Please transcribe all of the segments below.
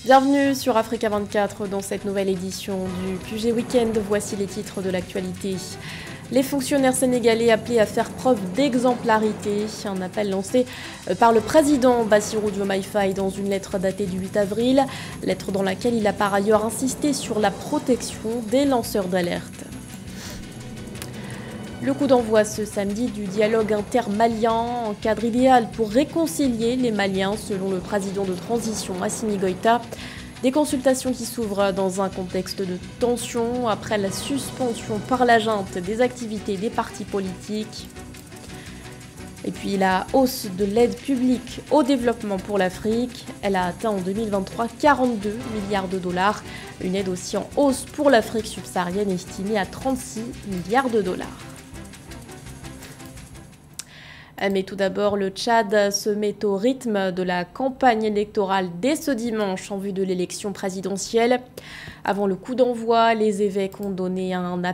Bienvenue sur Africa 24 dans cette nouvelle édition du QG Weekend. Voici les titres de l'actualité. Les fonctionnaires sénégalais appelés à faire preuve d'exemplarité. Un appel lancé par le président Bassirou Diomaye Faye dans une lettre datée du 8 avril. Lettre dans laquelle il a par ailleurs insisté sur la protection des lanceurs d'alerte. Le coup d'envoi ce samedi du dialogue intermalien, un cadre idéal pour réconcilier les Maliens selon le président de transition Assimi Goïta. Des consultations qui s'ouvrent dans un contexte de tension après la suspension par la junte des activités des partis politiques. Et puis la hausse de l'aide publique au développement pour l'Afrique. Elle a atteint en 2023 42 milliards de dollars. Une aide aussi en hausse pour l'Afrique subsaharienne estimée à 36 milliards de dollars. Mais tout d'abord, le Tchad se met au rythme de la campagne électorale dès ce dimanche en vue de l'élection présidentielle. Avant le coup d'envoi, les évêques ont lancé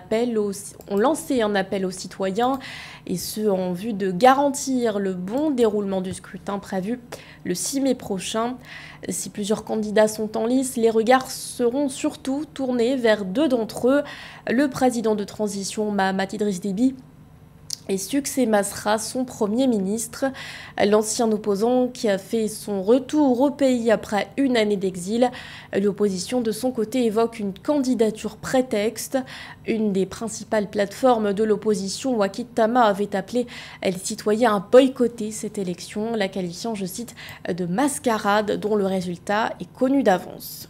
un appel aux citoyens, et ce en vue de garantir le bon déroulement du scrutin prévu le 6 mai prochain. Si plusieurs candidats sont en lice, les regards seront surtout tournés vers deux d'entre eux, le président de transition Mahamat Idriss Déby et Succès Masra, son Premier ministre. L'ancien opposant qui a fait son retour au pays après une année d'exil. L'opposition de son côté évoque une candidature prétexte. Une des principales plateformes de l'opposition, Wakil Tama, avait appelé les citoyens à boycotter cette élection, la qualifiant, je cite, de mascarade dont le résultat est connu d'avance.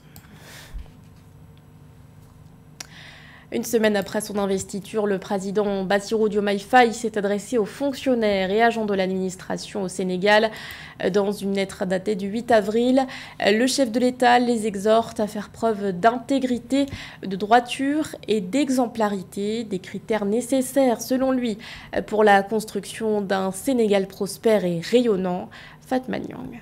Une semaine après son investiture, le président Bassirou Diomaye Faye s'est adressé aux fonctionnaires et agents de l'administration au Sénégal. Dans une lettre datée du 8 avril, le chef de l'État les exhorte à faire preuve d'intégrité, de droiture et d'exemplarité, des critères nécessaires selon lui pour la construction d'un Sénégal prospère et rayonnant. Fatma Niang.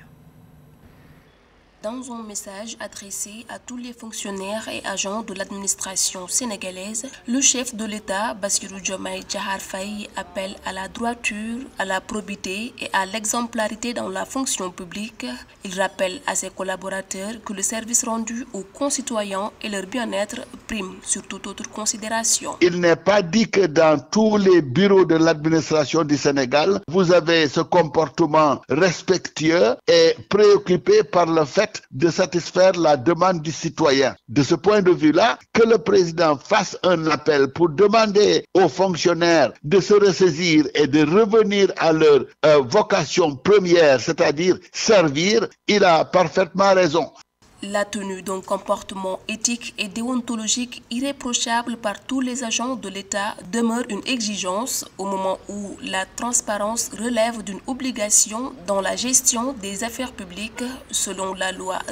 Dans un message adressé à tous les fonctionnaires et agents de l'administration sénégalaise, le chef de l'État, Bassirou Diomaye Diakhar Faye, appelle à la droiture, à la probité et à l'exemplarité dans la fonction publique. Il rappelle à ses collaborateurs que le service rendu aux concitoyens et leur bien-être prime sur toute autre considération. Il n'est pas dit que dans tous les bureaux de l'administration du Sénégal, vous avez ce comportement respectueux et préoccupé par le fait de satisfaire la demande du citoyen. De ce point de vue-là, que le président fasse un appel pour demander aux fonctionnaires de se ressaisir et de revenir à leur vocation première, c'est-à-dire servir, il a parfaitement raison. La tenue d'un comportement éthique et déontologique irréprochable par tous les agents de l'État demeure une exigence au moment où la transparence relève d'une obligation dans la gestion des affaires publiques selon la loi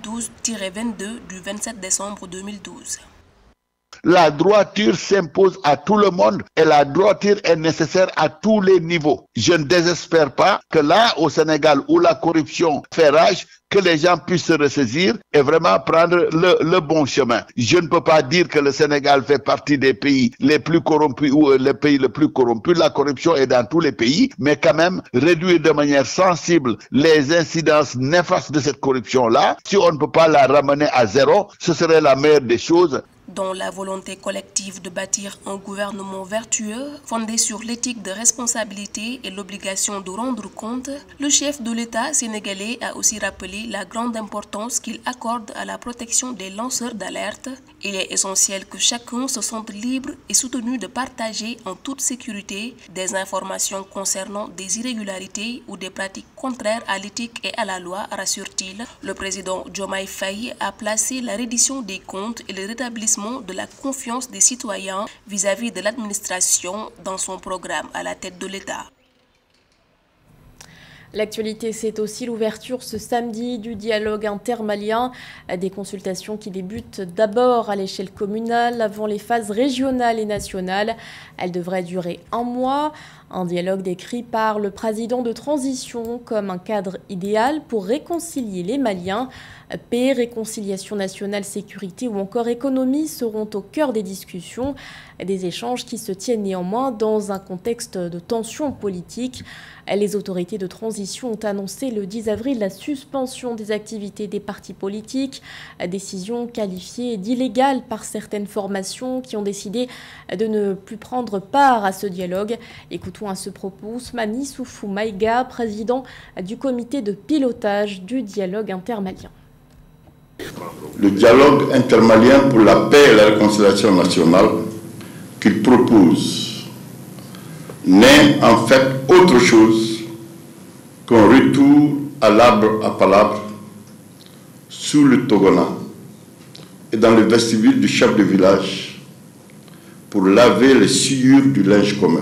2012-22 du 27 décembre 2012. La droiture s'impose à tout le monde et la droiture est nécessaire à tous les niveaux. Je ne désespère pas que là, au Sénégal, où la corruption fait rage, que les gens puissent se ressaisir et vraiment prendre le bon chemin. Je ne peux pas dire que le Sénégal fait partie des pays les plus corrompus ou les pays les plus corrompus. La corruption est dans tous les pays, mais quand même réduire de manière sensible les incidences néfastes de cette corruption-là, si on ne peut pas la ramener à zéro, ce serait la meilleure des choses. Dans la volonté collective de bâtir un gouvernement vertueux, fondé sur l'éthique de responsabilité et l'obligation de rendre compte, le chef de l'État sénégalais a aussi rappelé la grande importance qu'il accorde à la protection des lanceurs d'alerte. Il est essentiel que chacun se sente libre et soutenu de partager en toute sécurité des informations concernant des irrégularités ou des pratiques contraires à l'éthique et à la loi, rassure-t-il. Le président Diomaye Faye a placé la reddition des comptes et le rétablissement de la confiance des citoyens vis-à-vis de l'administration dans son programme à la tête de l'État. L'actualité, c'est aussi l'ouverture ce samedi du dialogue intermalien, des consultations qui débutent d'abord à l'échelle communale avant les phases régionales et nationales. Elles devraient durer un mois. Un dialogue décrit par le président de transition comme un cadre idéal pour réconcilier les Maliens. Paix, réconciliation nationale, sécurité ou encore économie seront au cœur des discussions. Des échanges qui se tiennent néanmoins dans un contexte de tension politique. Les autorités de transition ont annoncé le 10 avril la suspension des activités des partis politiques, décision qualifiée d'illégale par certaines formations qui ont décidé de ne plus prendre part à ce dialogue. Écoutons à ce propos Ousmane Issoufou Maïga, président du comité de pilotage du dialogue intermalien. Le dialogue intermalien pour la paix et la réconciliation nationale qu'il propose n'est en fait autre chose qu'un retour à l'arbre à palabres sous le togona et dans le vestibule du chef de village pour laver les souillures du linge commun.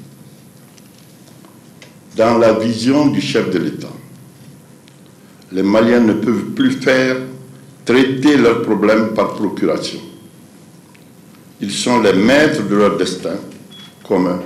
Dans la vision du chef de l'État, les Maliens ne peuvent plus traiter leurs problèmes par procuration. Ils sont les maîtres de leur destin commun.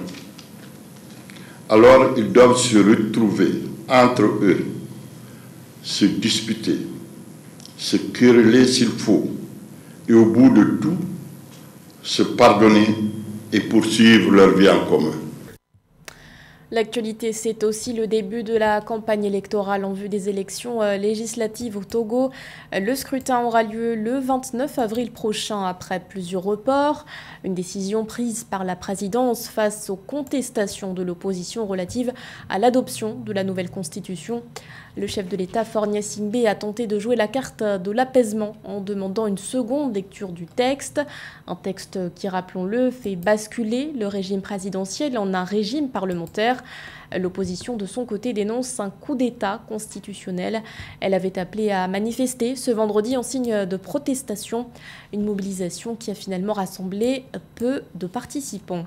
Alors ils doivent se retrouver entre eux, se disputer, se quereller s'il faut, et au bout de tout, se pardonner et poursuivre leur vie en commun. L'actualité, c'est aussi le début de la campagne électorale en vue des élections législatives au Togo. Le scrutin aura lieu le 29 avril prochain après plusieurs reports. Une décision prise par la présidence face aux contestations de l'opposition relatives à l'adoption de la nouvelle constitution. Le chef de l'État, Faure Gnassingbé, a tenté de jouer la carte de l'apaisement en demandant une seconde lecture du texte. Un texte qui, rappelons-le, fait basculer le régime présidentiel en un régime parlementaire. L'opposition, de son côté, dénonce un coup d'État constitutionnel. Elle avait appelé à manifester ce vendredi en signe de protestation. Une mobilisation qui a finalement rassemblé peu de participants.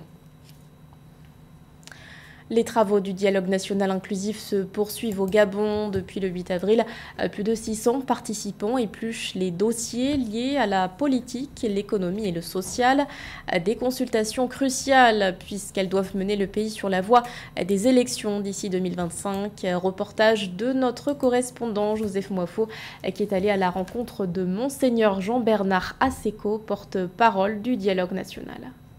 Les travaux du dialogue national inclusif se poursuivent au Gabon depuis le 8 avril. Plus de 600 participants épluchent les dossiers liés à la politique, l'économie et le social. Des consultations cruciales puisqu'elles doivent mener le pays sur la voie des élections d'ici 2025. Reportage de notre correspondant Joseph Moifo qui est allé à la rencontre de Monseigneur Jean-Bernard Asseco, porte-parole du dialogue national.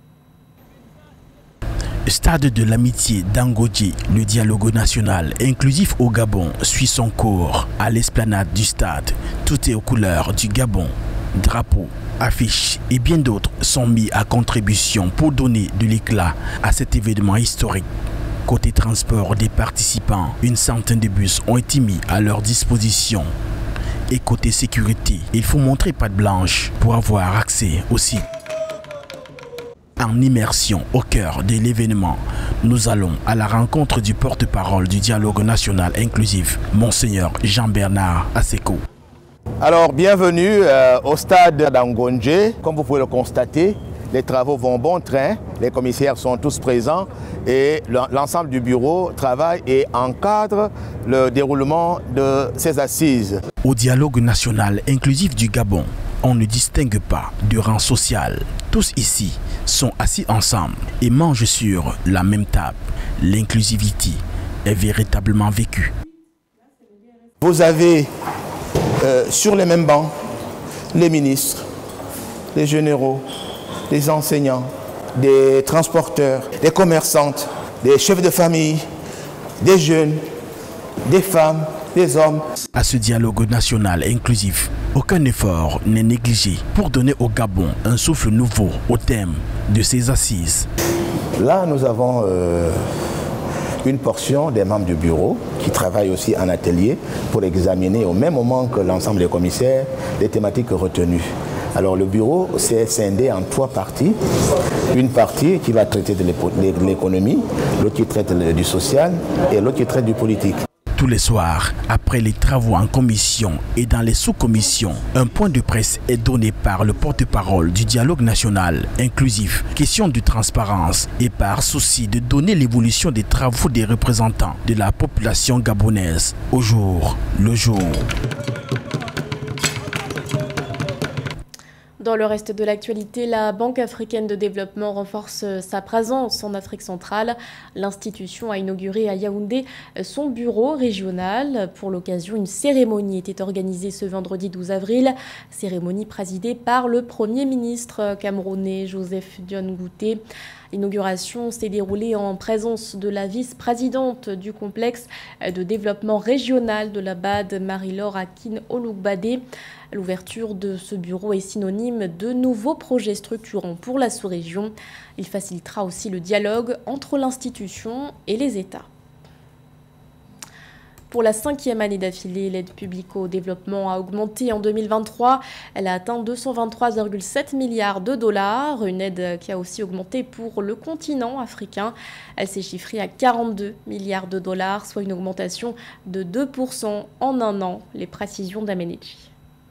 Stade de l'amitié d'Angodji, le dialogue national inclusif au Gabon suit son cours. À l'esplanade du stade, tout est aux couleurs du Gabon. Drapeaux, affiches et bien d'autres sont mis à contribution pour donner de l'éclat à cet événement historique. Côté transport des participants, une centaine de bus ont été mis à leur disposition. Et côté sécurité, il faut montrer patte blanche pour avoir accès au site. En immersion au cœur de l'événement, nous allons à la rencontre du porte-parole du dialogue national inclusif, Monseigneur Jean-Bernard Asseco. Alors, bienvenue au stade d'Angodji. Comme vous pouvez le constater, les travaux vont bon train, les commissaires sont tous présents et l'ensemble du bureau travaille et encadre le déroulement de ces assises. Au dialogue national inclusif du Gabon, on ne distingue pas de rang social. Tous ici sont assis ensemble et mangent sur la même table. L'inclusivité est véritablement vécue. Vous avez sur les mêmes bancs les ministres, les généraux, les enseignants, des transporteurs, des commerçantes, des chefs de famille, des jeunes, des femmes, des hommes. À ce dialogue national inclusif, aucun effort n'est négligé pour donner au Gabon un souffle nouveau au thème de ces assises. Là, nous avons une portion des membres du bureau qui travaillent aussi en atelier pour examiner au même moment que l'ensemble des commissaires les thématiques retenues. Alors le bureau s'est scindé en 3 parties. Une partie qui va traiter de l'économie, l'autre qui traite du social et l'autre qui traite du politique. Tous les soirs, après les travaux en commission et dans les sous-commissions, un point de presse est donné par le porte-parole du dialogue national inclusif, question de transparence et par souci de donner l'évolution des travaux des représentants de la population gabonaise au jour le jour. Dans le reste de l'actualité, la Banque africaine de développement renforce sa présence en Afrique centrale. L'institution a inauguré à Yaoundé son bureau régional. Pour l'occasion, une cérémonie était organisée ce vendredi 12 avril. Cérémonie présidée par le Premier ministre camerounais Joseph Dione Ngouté. L'inauguration s'est déroulée en présence de la vice-présidente du complexe de développement régional de la BAD, Marie-Laure Akin-Oloubadé. L'ouverture de ce bureau est synonyme de nouveaux projets structurants pour la sous-région. Il facilitera aussi le dialogue entre l'institution et les États. Pour la 5e année d'affilée, l'aide publique au développement a augmenté en 2023. Elle a atteint 223,7 milliards de dollars, une aide qui a aussi augmenté pour le continent africain. Elle s'est chiffrée à 42 milliards de dollars, soit une augmentation de 2% en un an. Les précisions d'Amenechi.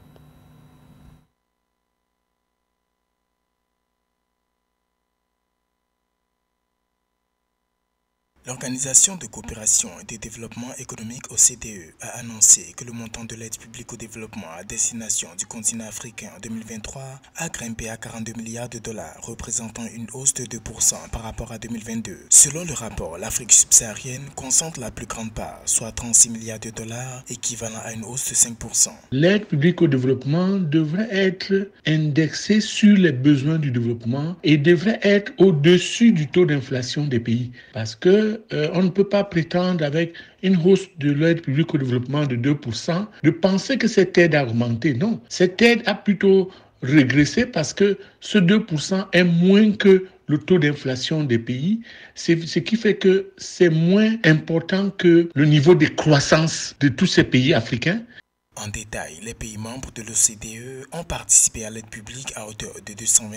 L'Organisation de coopération et de développement économique OCDE a annoncé que le montant de l'aide publique au développement à destination du continent africain en 2023 a grimpé à 42 milliards de dollars, représentant une hausse de 2% par rapport à 2022. Selon le rapport, l'Afrique subsaharienne concentre la plus grande part, soit 36 milliards de dollars, équivalent à une hausse de 5%. L'aide publique au développement devrait être indexée sur les besoins du développement et devrait être au-dessus du taux d'inflation des pays, parce que on ne peut pas prétendre, avec une hausse de l'aide publique au développement de 2%, de penser que cette aide a augmenté. Non, cette aide a plutôt régressé parce que ce 2% est moins que le taux d'inflation des pays, ce qui fait que c'est moins important que le niveau de croissance de tous ces pays africains. En détail, les pays membres de l'OCDE ont participé à l'aide publique à hauteur de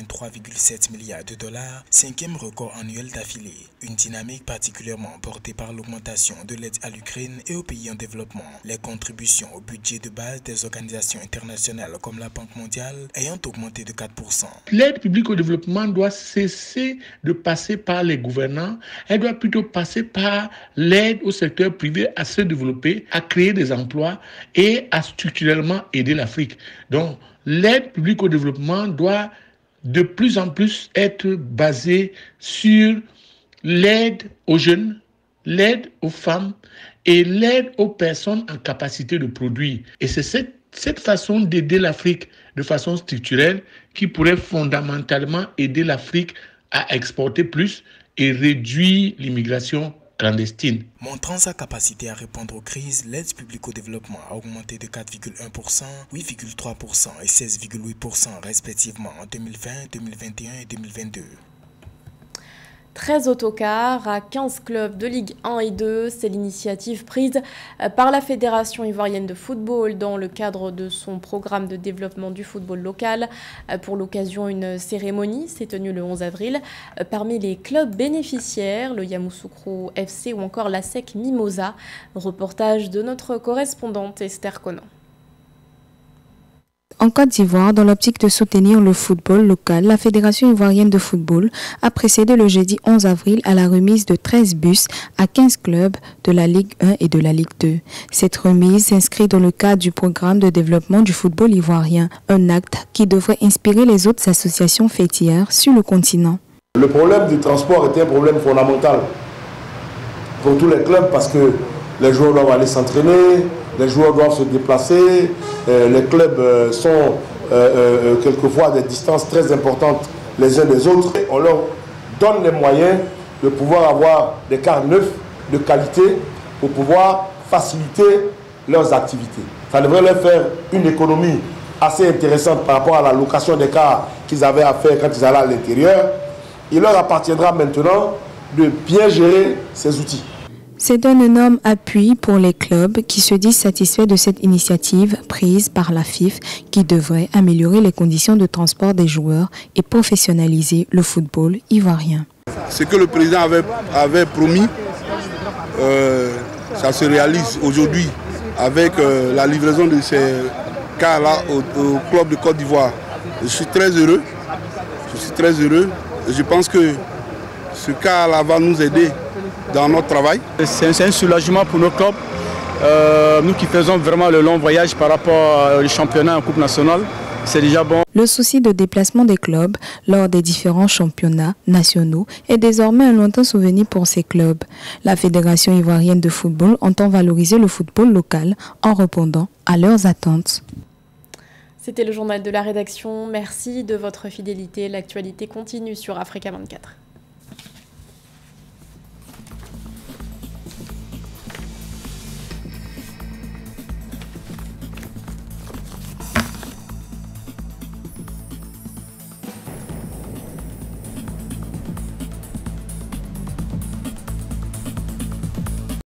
223,7 milliards de dollars, 5e record annuel d'affilée. Une dynamique particulièrement portée par l'augmentation de l'aide à l'Ukraine et aux pays en développement. Les contributions au budget de base des organisations internationales comme la Banque mondiale ayant augmenté de 4%. L'aide publique au développement doit cesser de passer par les gouvernants. Elle doit plutôt passer par l'aide au secteur privé à se développer, à créer des emplois et à structurellement aider l'Afrique. Donc, l'aide publique au développement doit de plus en plus être basée sur l'aide aux jeunes, l'aide aux femmes et l'aide aux personnes en capacité de produire. Et c'est cette façon d'aider l'Afrique de façon structurelle qui pourrait fondamentalement aider l'Afrique à exporter plus et réduire l'immigration clandestine. Montrant sa capacité à répondre aux crises, l'aide publique au développement a augmenté de 4,1%, 8,3% et 16,8% respectivement en 2020, 2021 et 2022. 13 autocars à 15 clubs de Ligue 1 et 2, c'est l'initiative prise par la Fédération ivoirienne de football dans le cadre de son programme de développement du football local. Pour l'occasion, une cérémonie s'est tenue le 11 avril. Parmi les clubs bénéficiaires, le Yamoussoukro FC ou encore la SEC Mimosa. Reportage de notre correspondante Esther Conan. En Côte d'Ivoire, dans l'optique de soutenir le football local, la Fédération ivoirienne de football a procédé le jeudi 11 avril à la remise de 13 bus à 15 clubs de la Ligue 1 et de la Ligue 2. Cette remise s'inscrit dans le cadre du programme de développement du football ivoirien, un acte qui devrait inspirer les autres associations fêtières sur le continent. Le problème du transport était un problème fondamental pour tous les clubs parce que les joueurs doivent aller s'entraîner, les joueurs doivent se déplacer, les clubs sont quelquefois à des distances très importantes les uns des autres. On leur donne les moyens de pouvoir avoir des cars neufs de qualité pour pouvoir faciliter leurs activités. Ça devrait leur faire une économie assez intéressante par rapport à la location des cars qu'ils avaient à faire quand ils allaient à l'intérieur. Il leur appartiendra maintenant de bien gérer ces outils. C'est un énorme appui pour les clubs qui se disent satisfaits de cette initiative prise par la FIF qui devrait améliorer les conditions de transport des joueurs et professionnaliser le football ivoirien. Ce que le président avait promis, ça se réalise aujourd'hui avec la livraison de ces cars-là au club de Côte d'Ivoire. Je suis très heureux. Je pense que ce cas-là va nous aider dans notre travail. C'est un soulagement pour nos clubs. Nous qui faisons vraiment le long voyage par rapport au championnat en Coupe nationale. c'est déjà bon. Le souci de déplacement des clubs lors des différents championnats nationaux est désormais un lointain souvenir pour ces clubs. La Fédération ivoirienne de football entend valoriser le football local en répondant à leurs attentes. C'était le journal de la rédaction. Merci de votre fidélité. L'actualité continue sur Africa 24.